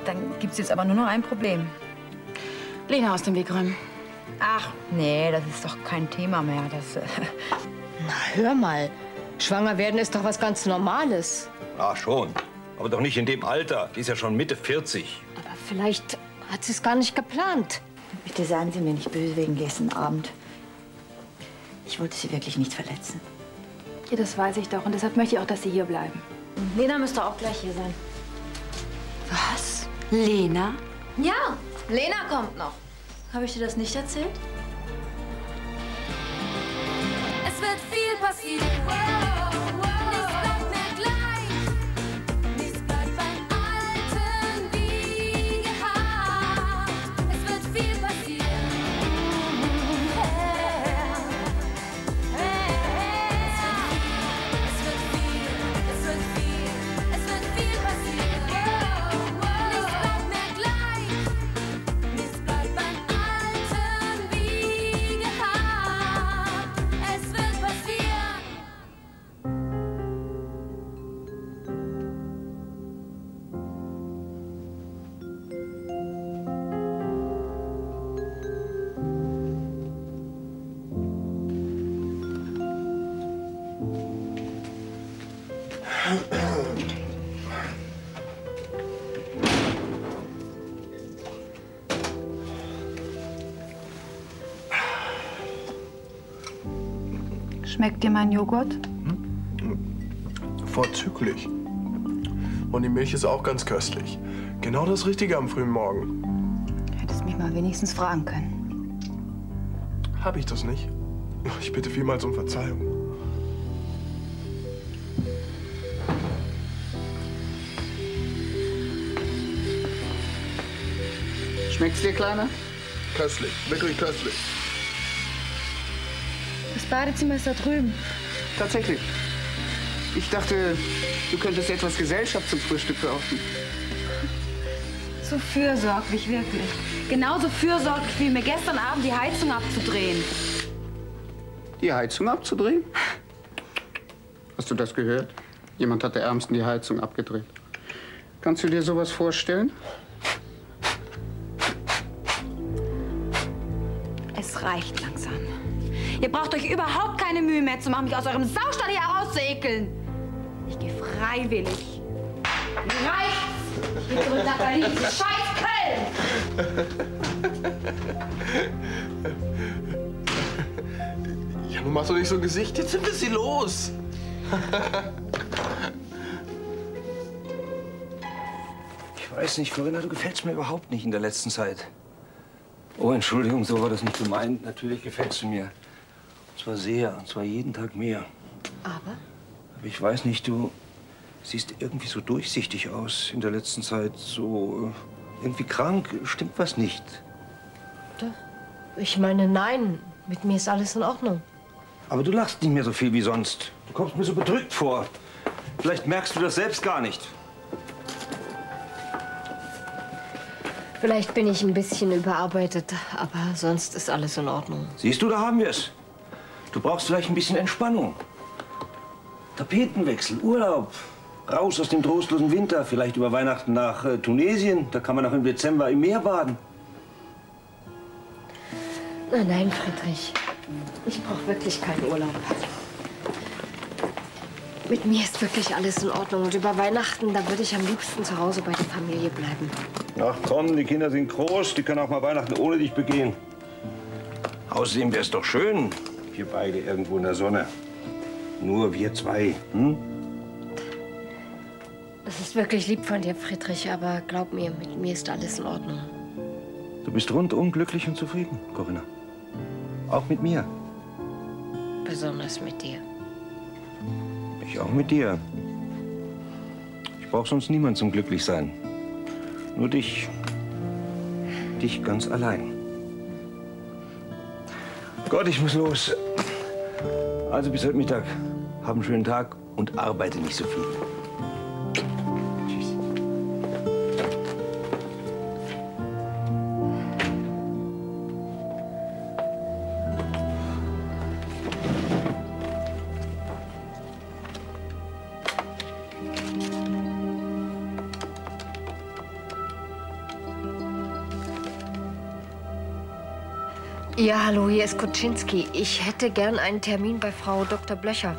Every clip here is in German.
Dann gibt's jetzt aber nur noch ein Problem. Lena aus dem Weg räumen. Ach, nee, das ist doch kein Thema mehr. Das, Na, hör mal. Schwanger werden ist doch was ganz Normales. Ah, schon. Aber doch nicht in dem Alter. Die ist ja schon Mitte 40. Aber vielleicht hat sie es gar nicht geplant. Bitte seien Sie mir nicht böse wegen gestern Abend. Ich wollte Sie wirklich nicht verletzen. Ja, das weiß ich doch. Und deshalb möchte ich auch, dass Sie hier bleiben. Lena müsste auch gleich hier sein. Was? Lena? Ja, Lena kommt noch. Habe ich dir das nicht erzählt? Es wird viel passieren. Nichts bleibt mehr gleich. Nichts bleibt beim Alten wie gehabt. Es wird viel passieren. Es wird viel passieren. Nichts bleibt mehr gleich. Nichts bleibt beim Alten wie gehabt. Es wird passieren. Schmeckt dir mein Joghurt? Vorzüglich. Und die Milch ist auch ganz köstlich. Genau das Richtige am frühen Morgen. Hättest mich mal wenigstens fragen können. Hab ich das nicht? Ich bitte vielmals um Verzeihung. Schmeckt's dir, Kleiner? Köstlich, wirklich köstlich. Das Badezimmer ist da drüben. Tatsächlich. Ich dachte, du könntest etwas Gesellschaft zum Frühstück brauchen. So fürsorglich, wirklich. Genauso fürsorglich wie mir gestern Abend die Heizung abzudrehen. Die Heizung abzudrehen? Hast du das gehört? Jemand hat der Ärmsten die Heizung abgedreht. Kannst du dir sowas vorstellen? Es reicht langsam. Ihr braucht euch überhaupt keine Mühe mehr zu machen, mich aus eurem Saustall hier herauszuekeln. Ich gehe freiwillig. Mir reicht's! Ich gehe zurück nach Berlin. Scheiß Köln! Ja, nun machst du nicht so ein Gesicht. Jetzt sind wir sie los. Ich weiß nicht, Corinna, du gefällst mir überhaupt nicht in der letzten Zeit. Oh, Entschuldigung, so war das nicht gemeint. Natürlich gefällst du mir. Und zwar sehr, und zwar jeden Tag mehr. Aber? Aber ich weiß nicht, du siehst irgendwie so durchsichtig aus in der letzten Zeit. So irgendwie krank. Stimmt was nicht? Doch. Ich meine, nein. Mit mir ist alles in Ordnung. Aber du lachst nicht mehr so viel wie sonst. Du kommst mir so bedrückt vor. Vielleicht merkst du das selbst gar nicht. Vielleicht bin ich ein bisschen überarbeitet, aber sonst ist alles in Ordnung. Siehst du, da haben wir es. Du brauchst vielleicht ein bisschen Entspannung. Tapetenwechsel, Urlaub. Raus aus dem trostlosen Winter. Vielleicht über Weihnachten nach Tunesien. Da kann man auch im Dezember im Meer baden. Nein, Friedrich. Ich brauche wirklich keinen Urlaub. Mit mir ist wirklich alles in Ordnung. Und über Weihnachten, da würde ich am liebsten zu Hause bei der Familie bleiben. Ach komm, die Kinder sind groß. Die können auch mal Weihnachten ohne dich begehen. Außerdem wäre es doch schön, wir beide irgendwo in der Sonne. Nur wir zwei, hm? Das ist wirklich lieb von dir, Friedrich. Aber glaub mir, mit mir ist alles in Ordnung. Du bist rundum glücklich und zufrieden, Corinna. Auch mit mir. Besonders mit dir. Ich auch mit dir. Ich brauche sonst niemand zum Glücklichsein. Nur dich. Dich ganz allein. Gott, ich muss los. Also bis heute Mittag. Hab einen schönen Tag und arbeite nicht so viel. Tschüss. Ja, hallo, hier ist Kuczynski. Ich hätte gern einen Termin bei Frau Dr. Blöcher.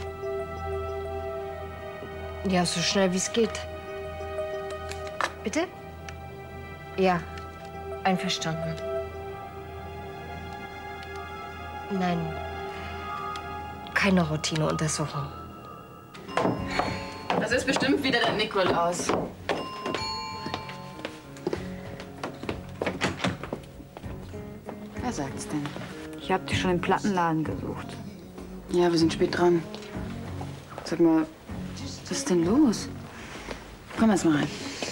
Ja, so schnell wie es geht. Bitte? Ja, einverstanden. Nein, keine Routineuntersuchung. Das ist bestimmt wieder der Nikolaus. Wer sagt's denn? Ich hab dich schon im Plattenladen gesucht. Ja, wir sind spät dran. Sag mal, was ist denn los? Komm erst mal rein.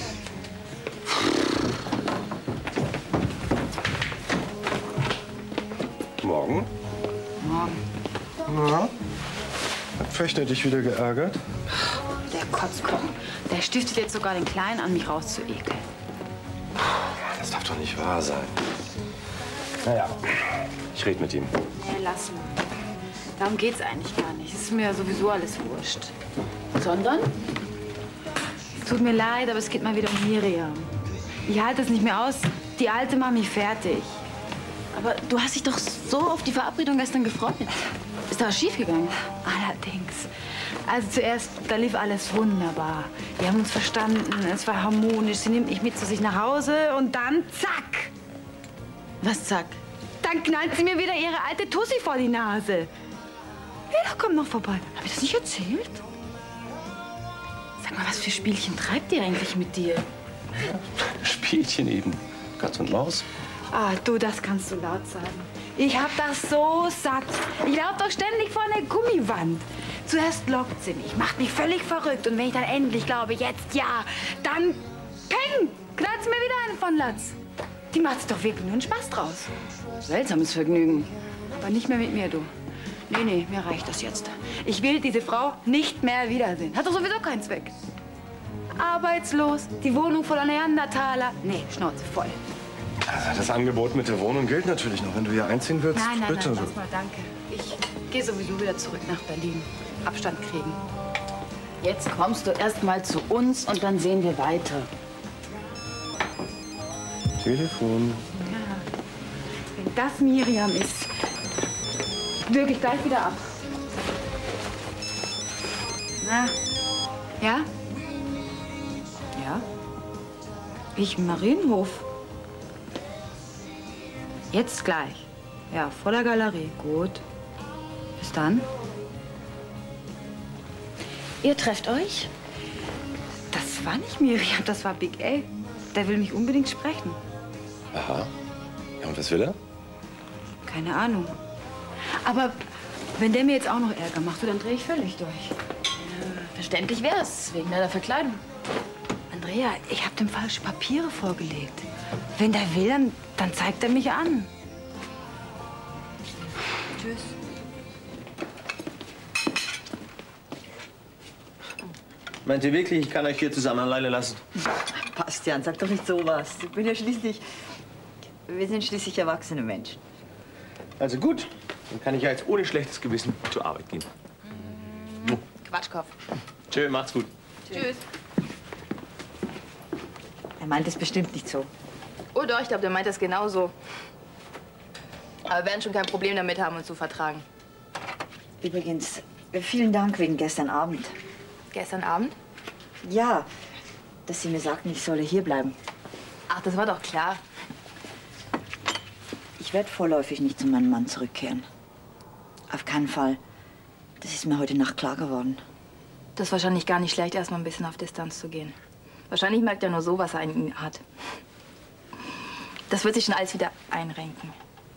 Morgen? Morgen. Na? Hat Fechner dich wieder geärgert? Der Kotzkochen. Der stiftet jetzt sogar den Kleinen an, mich rauszuekeln. Das darf doch nicht wahr sein. Naja, ich rede mit ihm. Hey, lass mal. Darum geht's eigentlich gar nicht. Es ist mir sowieso alles wurscht. Sondern? Es tut mir leid, aber es geht mal wieder um Miriam. Ich halte es nicht mehr aus. Die Alte macht mich fertig. Aber du hast dich doch so auf die Verabredung gestern gefreut. Ist da was schiefgegangen? Allerdings. Also zuerst, da lief alles wunderbar. Wir haben uns verstanden, es war harmonisch. Sie nimmt mich mit zu sich nach Hause und dann zack. Was zack? Dann knallt sie mir wieder ihre alte Tussi vor die Nase. Ja, komm noch vorbei. Hab ich das nicht erzählt? Sag mal, was für Spielchen treibt ihr eigentlich mit dir? Spielchen eben. Katz und Maus. Ah, du, das kannst du laut sagen. Ich hab das so satt. Ich lauf doch ständig vor einer Gummiwand. Zuerst lockt sie mich, macht mich völlig verrückt. Und wenn ich dann endlich glaube, jetzt ja, dann peng, knallt sie mir wieder eine von Latz. Die macht sich doch wirklich nur einen Spaß draus. Seltsames Vergnügen. Aber nicht mehr mit mir, du. Nee, nee, mir reicht das jetzt. Ich will diese Frau nicht mehr wiedersehen. Hat doch sowieso keinen Zweck. Arbeitslos, die Wohnung voller Neandertaler. Nee, Schnauze voll. Also das Angebot mit der Wohnung gilt natürlich noch, wenn du hier einziehen willst. Nein, nein, bitte. nein, lass mal, danke. Ich gehe sowieso wieder zurück nach Berlin. Abstand kriegen. Jetzt kommst du erst mal zu uns und dann sehen wir weiter. Telefon. Ja. Wenn das Miriam ist, würge ich gleich wieder ab. Na, ja? Ja? Ich im Marienhof. Jetzt gleich. Ja, vor der Galerie. Gut. Bis dann. Ihr trefft euch? Das war nicht Miriam, das war Big A. Der will mich unbedingt sprechen. Aha. Ja, und was will er? Keine Ahnung. Aber wenn der mir jetzt auch noch Ärger macht, dann drehe ich völlig durch. Verständlich wär's, wegen deiner Verkleidung. Andrea, ich habe dem falsche Papiere vorgelegt. Wenn der will, dann zeigt er mich an. Tschüss. Meint ihr wirklich, ich kann euch hier zusammen alleine lassen? Bastian, sag doch nicht sowas. Ich bin ja schließlich... Wir sind schließlich erwachsene Menschen. Also gut, dann kann ich ja jetzt ohne schlechtes Gewissen zur Arbeit gehen. Quatschkopf. Tschö, macht's gut. Tschüss. Er meint es bestimmt nicht so. Oh doch, ich glaube, der meint das genauso. Aber wir werden schon kein Problem damit haben, uns zu vertragen. Übrigens, vielen Dank wegen gestern Abend. Gestern Abend? Ja, dass Sie mir sagten, ich solle hier bleiben. Ach, das war doch klar. Ich werde vorläufig nicht zu meinem Mann zurückkehren. Auf keinen Fall. Das ist mir heute Nacht klar geworden. Das ist wahrscheinlich gar nicht schlecht, erst mal ein bisschen auf Distanz zu gehen. Wahrscheinlich merkt er nur so, was er an ihm hat. Das wird sich schon alles wieder einrenken.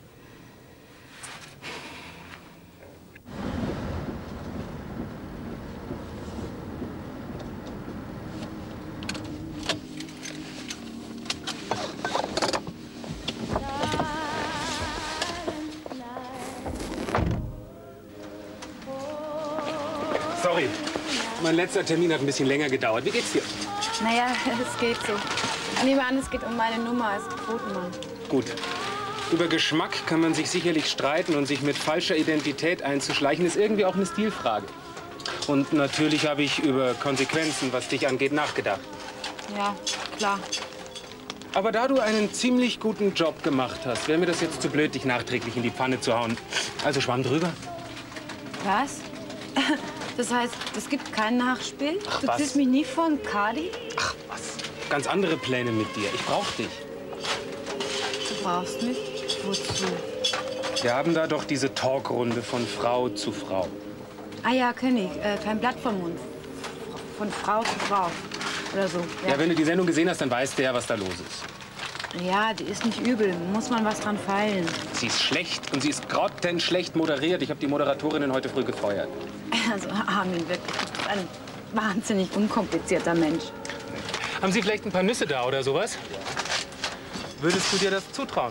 Sorry, mein letzter Termin hat ein bisschen länger gedauert. Wie geht's dir? Naja, es geht so. Ich nehme an, es geht um meine Nummer als Quotenmann. Gut. Über Geschmack kann man sich sicherlich streiten und sich mit falscher Identität einzuschleichen, ist irgendwie auch eine Stilfrage. Und natürlich habe ich über Konsequenzen, was dich angeht, nachgedacht. Ja, klar. Aber da du einen ziemlich guten Job gemacht hast, wäre mir das jetzt zu blöd, dich nachträglich in die Pfanne zu hauen. Also Schwamm drüber. Was? Das heißt, es gibt kein Nachspiel? Ach, du was? ziehst mich nie von Kadi? Ach was, ganz andere Pläne mit dir. Ich brauch dich. Du brauchst mich? Wozu? Wir haben da doch diese Talkrunde von Frau zu Frau. Ah ja, kenn ich. Kein Blatt vom Mund. Von Frau zu Frau. Oder so. Ja, wenn du die Sendung gesehen hast, dann weißt du ja, was da los ist. Ja, die ist nicht übel. Muss man was dran feilen. Sie ist schlecht und sie ist grottenschlecht moderiert. Ich habe die Moderatorinnen heute früh gefeuert. Also Armin, wirklich. Du bist ein wahnsinnig unkomplizierter Mensch. Haben Sie vielleicht ein paar Nüsse da oder sowas? Würdest du dir das zutrauen?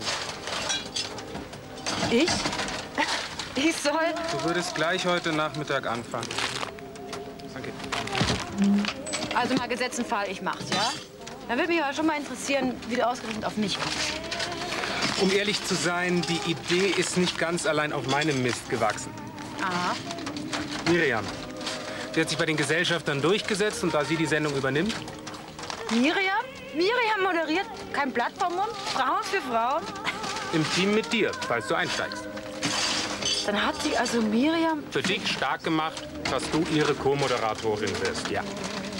Ich? Ich soll? Du würdest gleich heute Nachmittag anfangen. Danke. Also mal gesetzten Fall, ich mach's, ja? Dann würde mich aber schon mal interessieren, wie du ausgerechnet auf mich kommst. Um ehrlich zu sein, die Idee ist nicht ganz allein auf meinem Mist gewachsen. Aha. Miriam. Sie hat sich bei den Gesellschaftern durchgesetzt und da sie die Sendung übernimmt. Miriam? Miriam moderiert kein Blatt vom Mund? Frauen für Frauen? Im Team mit dir, falls du einsteigst. Dann hat sie also Miriam... Für dich stark gemacht, dass du ihre Co-Moderatorin wirst, ja.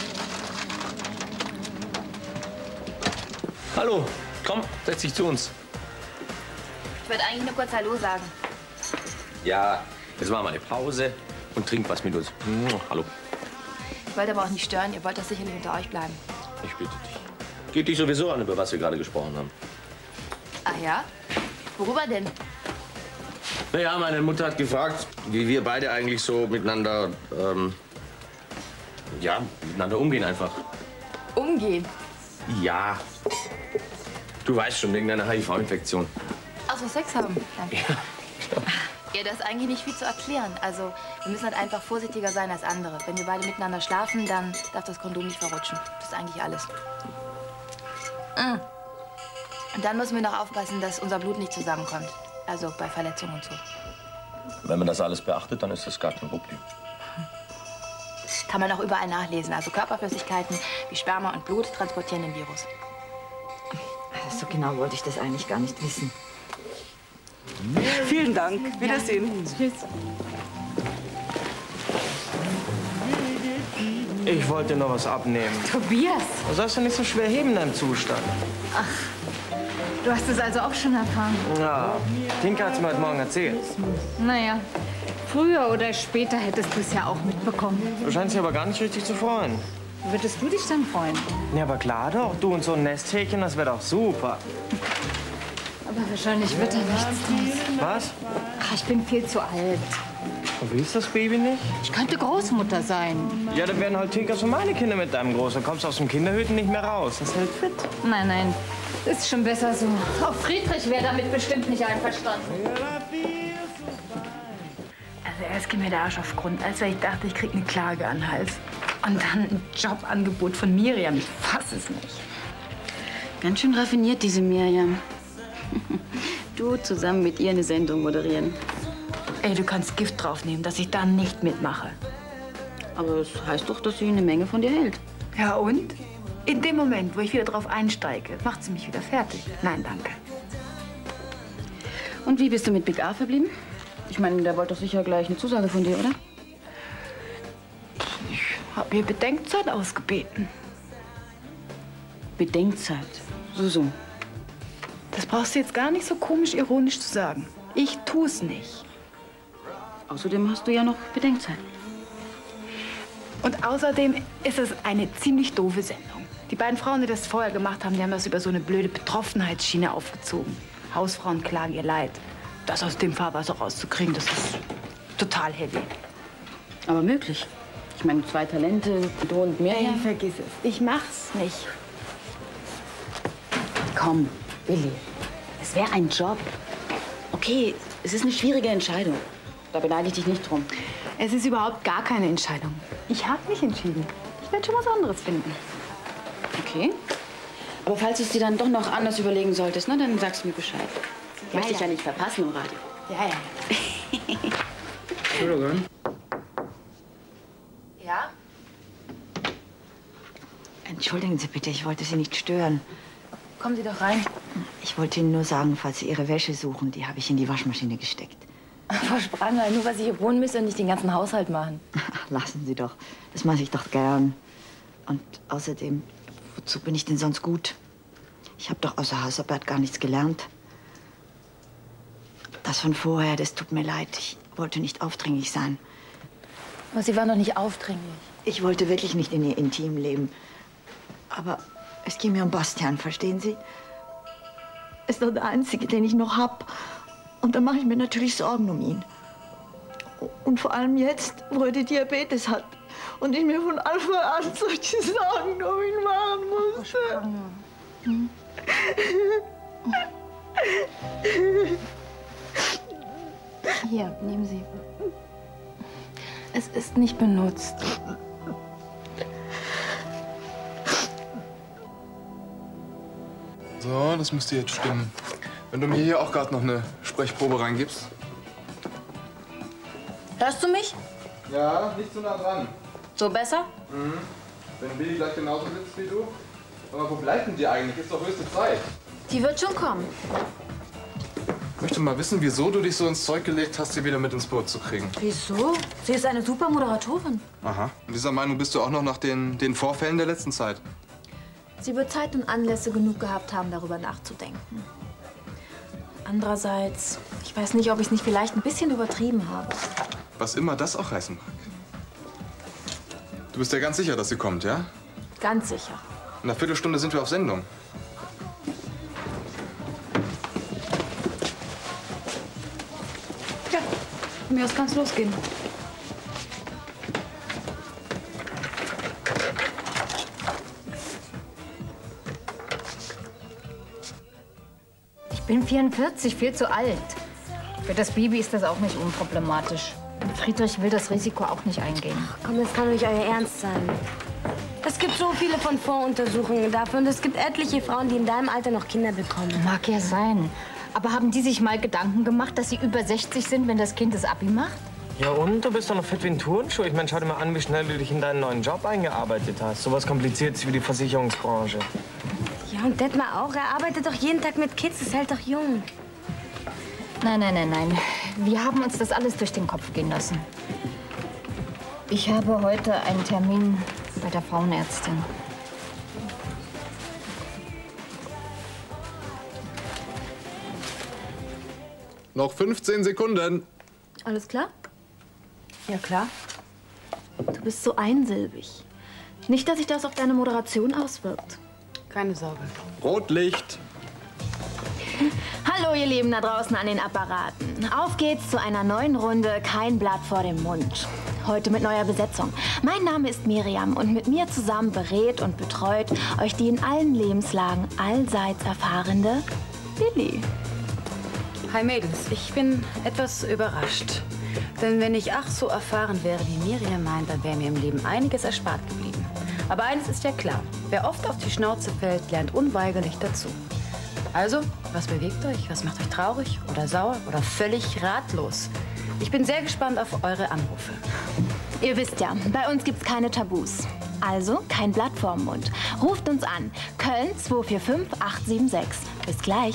Hallo, komm, setz dich zu uns. Ich wollte eigentlich nur kurz Hallo sagen. Ja, jetzt machen wir eine Pause und trink was mit uns. Hallo. Ich wollte aber auch nicht stören. Ihr wollt doch sicherlich unter euch bleiben. Ich bitte dich. Geht dich sowieso an, über was wir gerade gesprochen haben. Ach ja? Worüber denn? Naja, meine Mutter hat gefragt, wie wir beide eigentlich so miteinander, ja, miteinander umgehen einfach. Umgehen? Ja. Du weißt schon, wegen deiner HIV-Infektion. Also Sex haben? Ja. Ja, das ist eigentlich nicht viel zu erklären. Also, wir müssen halt einfach vorsichtiger sein als andere. Wenn wir beide miteinander schlafen, dann darf das Kondom nicht verrutschen. Das ist eigentlich alles. Und dann müssen wir noch aufpassen, dass unser Blut nicht zusammenkommt. Also bei Verletzungen und so. Wenn man das alles beachtet, dann ist das gar kein Problem. Kann man auch überall nachlesen. Also Körperflüssigkeiten wie Sperma und Blut transportieren den Virus. So genau wollte ich das eigentlich gar nicht wissen. Vielen Dank. Wiedersehen. Tschüss. Ich wollte noch was abnehmen. Tobias! Du sollst ja nicht so schwer heben in deinem Zustand. Ach, du hast es also auch schon erfahren? Ja, Tinka hat es mir heute Morgen erzählt. Naja, früher oder später hättest du es ja auch mitbekommen. Du scheinst dich aber gar nicht richtig zu freuen. Würdest du dich dann freuen? Ja, aber klar doch. Du und so ein Nesthäkchen, das wäre doch super. Aber wahrscheinlich wird da nichts draus. Was? Ach, ich bin viel zu alt. Und willst das Baby nicht? Ich könnte Großmutter sein. Ja, dann werden halt Tinkas und meine Kinder mit deinem Groß. Dann kommst du aus dem Kinderhüten nicht mehr raus. Das hält fit. Nein, nein, das ist schon besser so. Auch Friedrich wäre damit bestimmt nicht einverstanden. Also erst ging mir der Arsch auf Grund, als ich dachte, ich krieg eine Klage an den Hals. Und dann ein Jobangebot von Miriam. Ich fass es nicht. Ganz schön raffiniert, diese Miriam. Du zusammen mit ihr eine Sendung moderieren. Ey, du kannst Gift draufnehmen, dass ich da nicht mitmache. Aber das heißt doch, dass sie eine Menge von dir hält. Ja und? In dem Moment, wo ich wieder drauf einsteige, macht sie mich wieder fertig. Nein, danke. Und wie bist du mit Big A verblieben? Ich meine, der wollte doch sicher gleich eine Zusage von dir, oder? Ich habe ihr Bedenkzeit ausgebeten. Bedenkzeit? So. Das brauchst du jetzt gar nicht so komisch ironisch zu sagen. Ich tu's nicht. Außerdem hast du ja noch Bedenkzeit. Und außerdem ist es eine ziemlich doofe Sendung. Die beiden Frauen, die das vorher gemacht haben, die haben das über so eine blöde Betroffenheitsschiene aufgezogen. Hausfrauen klagen ihr Leid. Das aus dem Fahrwasser rauszukriegen, das ist total heavy. Aber möglich. Ich meine, 2 Talente, du und Miriam. Hey, vergiss es. Ich mach's nicht. Komm, Willi. Es wäre ein Job. Okay, es ist eine schwierige Entscheidung. Da beneide ich dich nicht drum. Es ist überhaupt gar keine Entscheidung. Ich habe mich entschieden. Ich werde schon was anderes finden. Okay. Aber falls du es dir dann doch noch anders überlegen solltest, ne, dann sagst du mir Bescheid. Möchte ich ja nicht verpassen im Radio. Ja. Entschuldigung. Entschuldigen Sie bitte, ich wollte Sie nicht stören. kommen Sie doch rein. Ich wollte Ihnen nur sagen, falls Sie Ihre Wäsche suchen, die habe ich in die Waschmaschine gesteckt. Frau Spranger, nur weil Sie hier wohnen müssen und nicht den ganzen Haushalt machen. Lassen Sie doch. Das mache ich doch gern. Und außerdem, wozu bin ich denn sonst gut? Ich habe doch außer Hausarbeit gar nichts gelernt. Das von vorher, das tut mir leid. Ich wollte nicht aufdringlich sein. Aber Sie waren doch nicht aufdringlich. Ich wollte wirklich nicht in Ihr Intimleben. Aber es ging mir um Bastian, verstehen Sie? Ist doch der Einzige, den ich noch hab. Und da mache ich mir natürlich Sorgen um ihn. Und vor allem jetzt, wo er die Diabetes hat. Und ich mir von Anfang an solche Sorgen um ihn machen musste. Hier, nehmen Sie. Es ist nicht benutzt. So, das müsste jetzt stimmen. Wenn du mir hier auch gerade noch eine Sprechprobe reingibst. Hörst du mich? Ja, nicht zu nah dran. So besser? Mhm. Wenn Billy gleich genauso sitzt wie du. Aber wo bleibt denn die eigentlich? Ist doch höchste Zeit. Die wird schon kommen. Ich möchte mal wissen, wieso du dich so ins Zeug gelegt hast, sie wieder mit ins Boot zu kriegen. Wieso? Sie ist eine super Moderatorin. Aha. Und dieser Meinung bist du auch noch nach den Vorfällen der letzten Zeit. Sie wird Zeit und Anlässe genug gehabt haben, darüber nachzudenken. Andererseits, ich weiß nicht, ob ich es nicht vielleicht ein bisschen übertrieben habe. Was immer das auch heißen mag. Du bist ja ganz sicher, dass sie kommt, ja? Ganz sicher. In einer Viertelstunde sind wir auf Sendung. Ja, von mir aus kann's losgehen. Ich bin 44, viel zu alt. Für das Baby ist das auch nicht unproblematisch. Und Friedrich will das Risiko auch nicht eingehen. Komm, das kann doch nicht euer Ernst sein. Es gibt so viele von Voruntersuchungen dafür und es gibt etliche Frauen, die in deinem Alter noch Kinder bekommen. Mag ja sein. Aber haben die sich mal Gedanken gemacht, dass sie über 60 sind, wenn das Kind das Abi macht? Ja und? Du bist doch noch fit wie ein Turnschuh. Ich meine, schau dir mal an, wie schnell du dich in deinen neuen Job eingearbeitet hast. So was Kompliziertes wie die Versicherungsbranche. Ja, und Detmar auch. Er arbeitet doch jeden Tag mit Kids, ist halt doch jung. Nein, nein, nein, nein. Wir haben uns das alles durch den Kopf gehen lassen. Ich habe heute einen Termin bei der Frauenärztin. Noch 15 Sekunden. Alles klar? Ja, klar. Du bist so einsilbig. Nicht, dass sich das auf deine Moderation auswirkt. Keine Sorge. Rotlicht. Hallo, ihr Lieben da draußen an den Apparaten. Auf geht's zu einer neuen Runde Kein Blatt vor dem Mund. Heute mit neuer Besetzung. Mein Name ist Miriam und mit mir zusammen berät und betreut euch die in allen Lebenslagen allseits erfahrene Lilly. Hi Mädels, ich bin etwas überrascht. Denn wenn ich ach so erfahren wäre, wie Miriam meint, dann wäre mir im Leben einiges erspart geblieben. Aber eines ist ja klar, wer oft auf die Schnauze fällt, lernt unweigerlich dazu. Also, was bewegt euch? Was macht euch traurig oder sauer oder völlig ratlos? Ich bin sehr gespannt auf eure Anrufe. Ihr wisst ja, bei uns gibt's keine Tabus. Also kein Blatt vorm Mund. Ruft uns an. Köln 245 876. Bis gleich.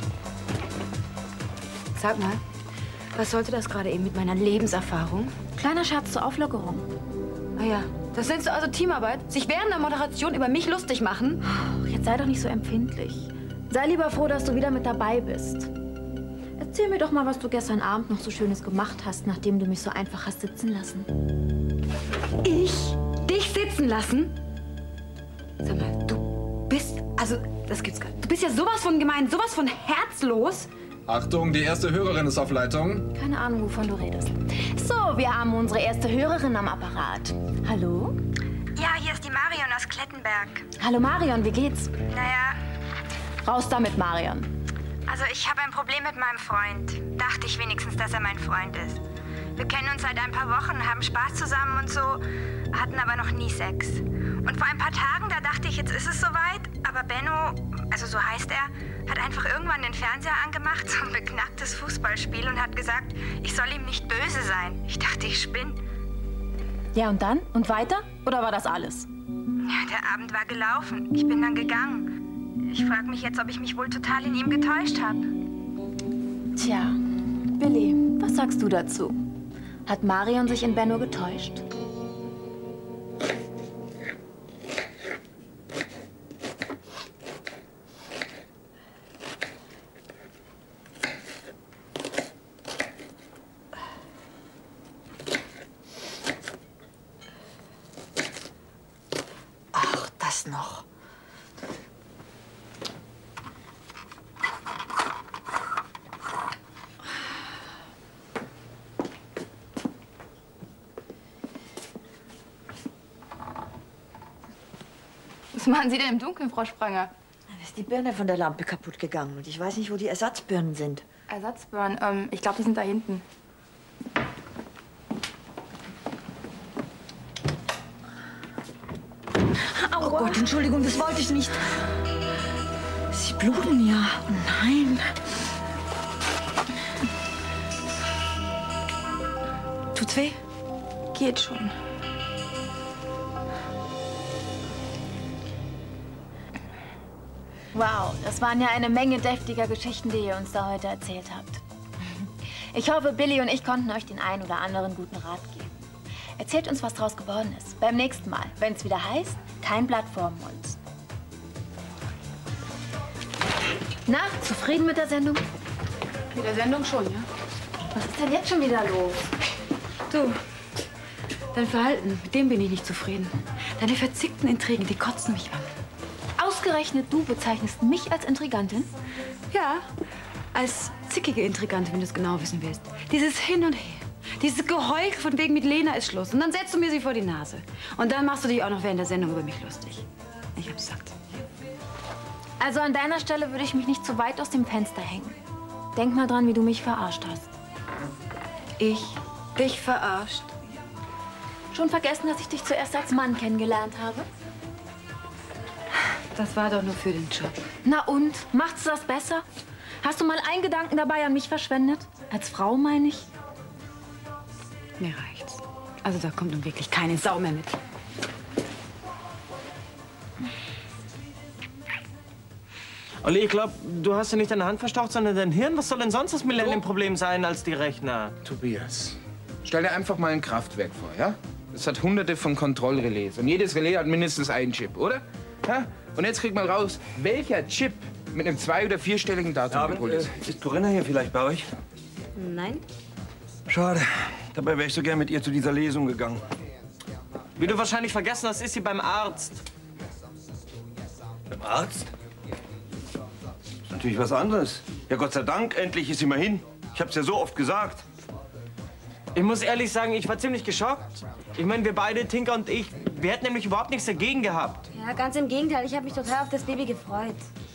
Sag mal, was sollte das gerade eben mit meiner Lebenserfahrung? Kleiner Scherz zur Auflockerung. Ah ja, das nennst du also Teamarbeit? Sich während der Moderation über mich lustig machen? Jetzt sei doch nicht so empfindlich. Sei lieber froh, dass du wieder mit dabei bist. Erzähl mir doch mal, was du gestern Abend noch so Schönes gemacht hast, nachdem du mich so einfach hast sitzen lassen. Ich? Dich sitzen lassen? Sag mal, du bist... Also, das gibt's gar nicht. Du bist ja sowas von gemein, sowas von herzlos. Achtung, die erste Hörerin ist auf Leitung. Keine Ahnung, wovon du redest. So, wir haben unsere erste Hörerin am Apparat. Hallo? Ja, hier ist die Marion aus Klettenberg. Hallo Marion, wie geht's? Naja, Raus damit, Marion. also ich habe ein Problem mit meinem Freund. Dachte ich wenigstens, dass er mein Freund ist. Wir kennen uns seit ein paar Wochen, haben Spaß zusammen und so, hatten aber noch nie Sex. Und vor ein paar Tagen, da dachte ich, jetzt ist es soweit. Aber Benno, also so heißt er, hat einfach irgendwann den Fernseher angemacht, so ein beknacktes Fußballspiel und hat gesagt, ich soll ihm nicht böse sein. Ich dachte, ich spinne. Ja, und dann? Und weiter? Oder war das alles? Ja, der Abend war gelaufen. Ich bin dann gegangen. Ich frage mich jetzt, ob ich mich wohl total in ihm getäuscht habe. Tja, Billy, was sagst du dazu? Hat Marion sich in Benno getäuscht? Ach, das noch. Was machen Sie denn im Dunkeln, Frau Spranger? Da ist die Birne von der Lampe kaputt gegangen und ich weiß nicht, wo die Ersatzbirnen sind. Ersatzbirnen? Ich glaube, die sind da hinten. Oh Gott, Entschuldigung, das wollte ich nicht. Sie bluten ja. Oh nein. Tut's weh? Geht schon. Wow, das waren ja eine Menge deftiger Geschichten, die ihr uns da heute erzählt habt. Ich hoffe, Billy und ich konnten euch den einen oder anderen guten Rat geben. Erzählt uns, was draus geworden ist. Beim nächsten Mal, wenn es wieder heißt, kein Blatt vorm Mund. Na, zufrieden mit der Sendung? Mit der Sendung schon, ja. Was ist denn jetzt schon wieder los? Du, dein Verhalten, mit dem bin ich nicht zufrieden. Deine verzickten Intrigen, die kotzen mich an. Ausgerechnet du bezeichnest mich als Intrigantin? Ja, als zickige Intrigantin, wenn du es genau wissen willst. Dieses Hin und Her, dieses Geheul von wegen mit Lena ist Schluss. Und dann setzt du mir sie vor die Nase. Und dann machst du dich auch noch während der Sendung über mich lustig. Ich hab's gesagt. Also an deiner Stelle würde ich mich nicht zu weit aus dem Fenster hängen. Denk mal dran, wie du mich verarscht hast. Ich? Dich verarscht? Schon vergessen, dass ich dich zuerst als Mann kennengelernt habe? Das war doch nur für den Job. Na und? Macht's das besser? Hast du mal einen Gedanken dabei an mich verschwendet? Als Frau, meine ich? Mir reicht's. Also da kommt nun wirklich keine Sau mehr mit. Olli, ich glaube, du hast ja nicht deine Hand verstaucht, sondern dein Hirn. Was soll denn sonst das Millennium-Problem sein als die Rechner? Tobias, stell dir einfach mal ein Kraftwerk vor, ja? Es hat hunderte von Kontrollrelais und jedes Relais hat mindestens einen Chip, oder? Ja? Und jetzt kriegt man raus, welcher Chip mit einem 2- oder 4-stelligen Datum geholt ist. Ist Corinna hier vielleicht bei euch? Nein. Schade. Dabei wäre ich so gern mit ihr zu dieser Lesung gegangen. Wie du wahrscheinlich vergessen hast, ist sie beim Arzt. Beim Arzt? Das ist natürlich was anderes. Ja, Gott sei Dank, endlich ist sie mal hin. Ich hab's ja so oft gesagt. Ich muss ehrlich sagen, ich war ziemlich geschockt. Ich meine, wir beide, Tinker und ich, wir hätten nämlich überhaupt nichts dagegen gehabt. Ja, ganz im Gegenteil. Ich habe mich total auf das Baby gefreut.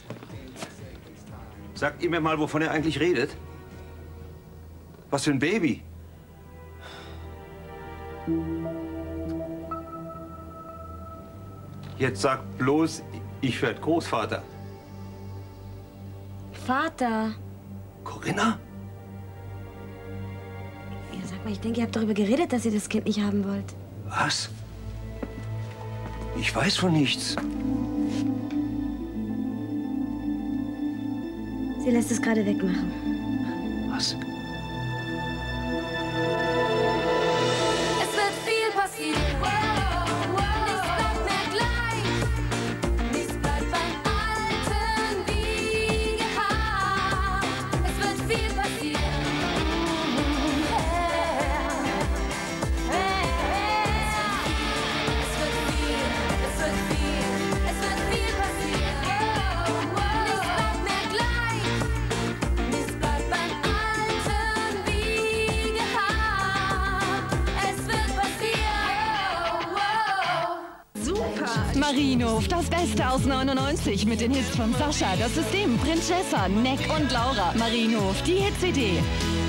Sagt ihr mir mal, wovon ihr eigentlich redet? Was für ein Baby? Jetzt sagt bloß, ich werde Großvater. Vater. Corinna? Ja, sag mal, ich denke, ihr habt darüber geredet, dass ihr das Kind nicht haben wollt. Was? Ich weiß von nichts. Sie lässt es gerade wegmachen. Was? Es wird viel passieren. Nichts bleibt mehr gleich. Nichts bleibt beim Alten wie gehabt. Es wird viel passieren. Es wird viel passieren. Nichts bleibt mehr gleich. Nichts bleibt beim Alten wie gehabt. Es wird passieren. Super! Marienhof, das Beste aus 99 mit den Hits von Sascha, das System, Prinzessa, Neck und Laura. Marienhof, die Hit-CD.